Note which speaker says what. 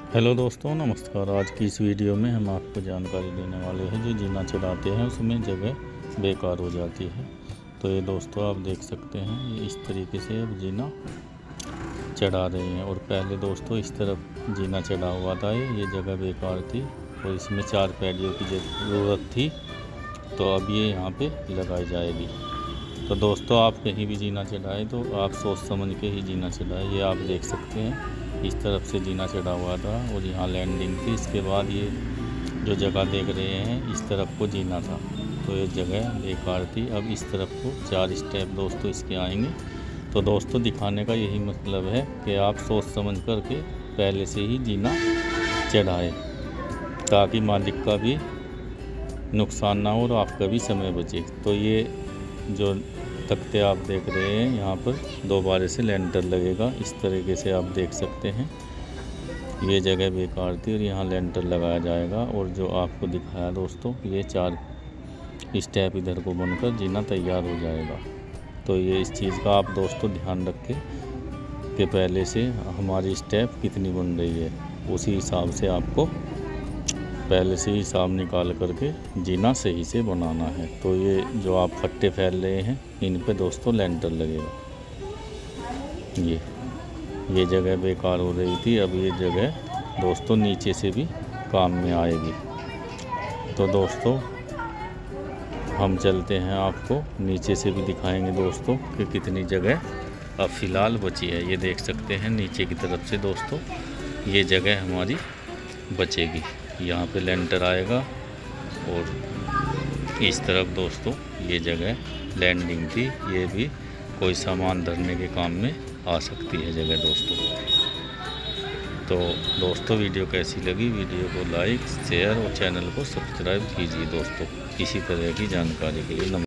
Speaker 1: Hello दोस्तों, नमस्कार। आज की इस वीडियो में हम आपको जानकारी देने वाले हैं जो जीना चढ़ाते हैं उसमें जगह बेकार हो जाती है। तो ये दोस्तों आप देख सकते हैं, ये इस तरीके से अब जीना चढ़ा रहे हैं। और पहले दोस्तों इस तरफ जीना चढ़ा हुआ था, ये जगह बेकार थी और इसमें 4 पैडियों की ज़रूरत थी। तो अब ये यहाँ पे लगाई जाएगी। तो दोस्तों आप कहीं भी जीना चढ़ाएं तो आप सोच समझ के ही जीना चढ़ाएं। ये आप देख सकते हैं इस तरफ से जीना चढ़ा हुआ था और यहाँ लैंडिंग थी। इसके बाद ये जो जगह देख रहे हैं इस तरफ को जीना था, तो ये जगह बेकार थी। अब इस तरफ को 4 स्टेप दोस्तों इसके आएंगे। तो दोस्तों दिखाने का यही मतलब है कि आप सोच समझ करके पहले से ही जीना चढ़ाएं ताकि मालिक का भी नुकसान ना हो और आपका भी समय बचे। तो ये जो तख्ते आप देख रहे हैं यहाँ पर दोबारा से लेंटर लगेगा, इस तरीके से आप देख सकते हैं। ये जगह बेकार थी और यहाँ लेंटर लगाया जाएगा। और जो आपको दिखाया दोस्तों, ये 4 स्टेप इधर को बनकर जीना तैयार हो जाएगा। तो ये इस चीज़ का आप दोस्तों ध्यान रखें कि पहले से हमारी स्टेप कितनी बन रही है, उसी हिसाब से आपको पहले से ही हिसाब निकाल करके जीना सही से बनाना है। तो ये जो आप फट्टे फैल रहे हैं इन पे दोस्तों लेंटर लगेगा। ये जगह बेकार हो रही थी, अब ये जगह दोस्तों नीचे से भी काम में आएगी। तो दोस्तों हम चलते हैं, आपको नीचे से भी दिखाएंगे दोस्तों कि कितनी जगह अब फ़िलहाल बची है। ये देख सकते हैं नीचे की तरफ से दोस्तों ये जगह हमारी बचेगी। यहाँ पे लेंटर आएगा और इस तरफ दोस्तों ये जगह लैंडिंग थी। ये भी कोई सामान धरने के काम में आ सकती है जगह दोस्तों। तो दोस्तों वीडियो कैसी लगी, वीडियो को लाइक शेयर और चैनल को सब्सक्राइब कीजिए दोस्तों इसी तरह की जानकारी के लिए।